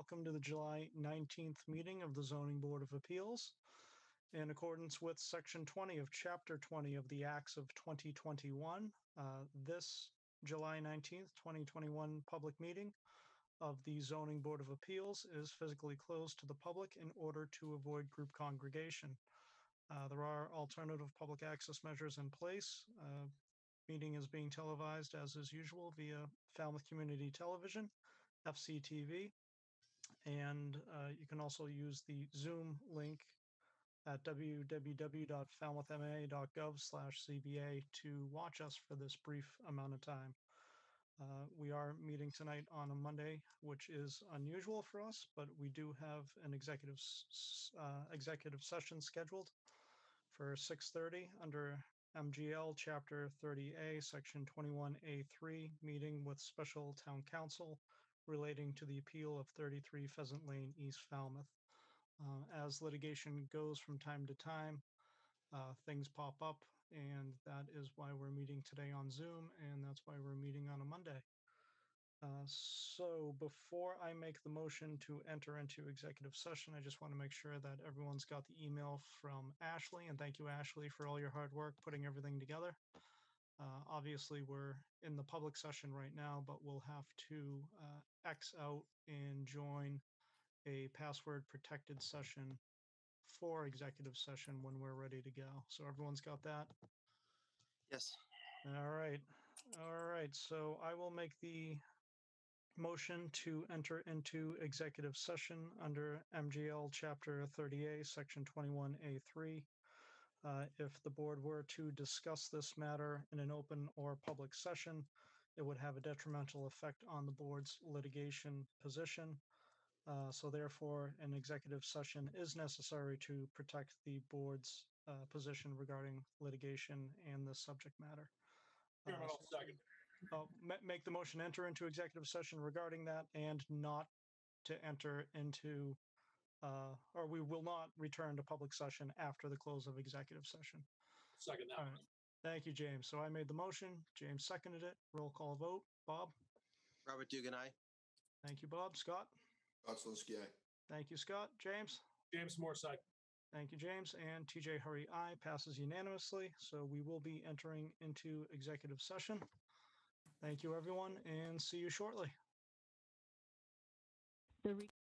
welcome to the July 19th meeting of the Zoning Board of Appeals. In accordance with Section 20 of Chapter 20 of the Acts of 2021, this July 19th, 2021 public meeting of the Zoning Board of Appeals is physically closed to the public in order to avoid group congregation. There are alternative public access measures in place. Meeting is being televised as is usual via Falmouth Community Television, FCTV, and you can also use the Zoom link at www.falmouthma.gov/CBA to watch us for this brief amount of time. We are meeting tonight on a Monday, which is unusual for us, but we do have an executive session scheduled for 6:30 under MGL Chapter 30A, Section 21A3, meeting with special town council relating to the appeal of 33 Pheasant Lane, East Falmouth. As litigation goes from time to time, things pop up, and that is why we're meeting today on Zoom, and that's why we're meeting on a Monday. So before I make the motion to enter into executive session, I just want to make sure that everyone's got the email from Ashley, and thank you, Ashley, for all your hard work putting everything together. Obviously, we're in the public session right now, but we'll have to X out and join a password protected session for executive session when we're ready to go. So everyone's got that? Yes. All right. So I will make the motion to enter into executive session under MGL Chapter 30A, Section 21A3. If the board were to discuss this matter in an open or public session, it would have a detrimental effect on the board's litigation position. So therefore, an executive session is necessary to protect the board's position regarding litigation and the subject matter. Chairman, I'll second. Make the motion enter into executive session regarding that and not to enter into, or we will not return to public session after the close of executive session. Second that. All right. Thank you, James. So I made the motion. James seconded it. Roll call vote. Bob? Robert Dugan, aye. Thank you, Bob. Scott? Scott Zelinski, aye. Thank you, Scott. James? James Morse, aye. Thank you, James. And TJ Hurry, aye. Passes unanimously. So we will be entering into executive session. Thank you, everyone, and see you shortly.